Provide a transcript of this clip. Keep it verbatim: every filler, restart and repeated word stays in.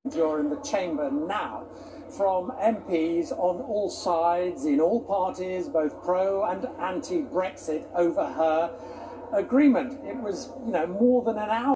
You're in the chamber now from M Ps on all sides, in all parties, both pro and anti-Brexit, over her agreement. It was, you know, more than an hour